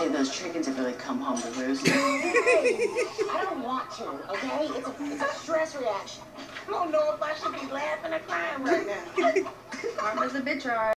say those chickens have really come home to roost. Hey, I don't want to, okay? It's a stress reaction. I don't know if I should be laughing or crying right now. Karma's a bitch, alright.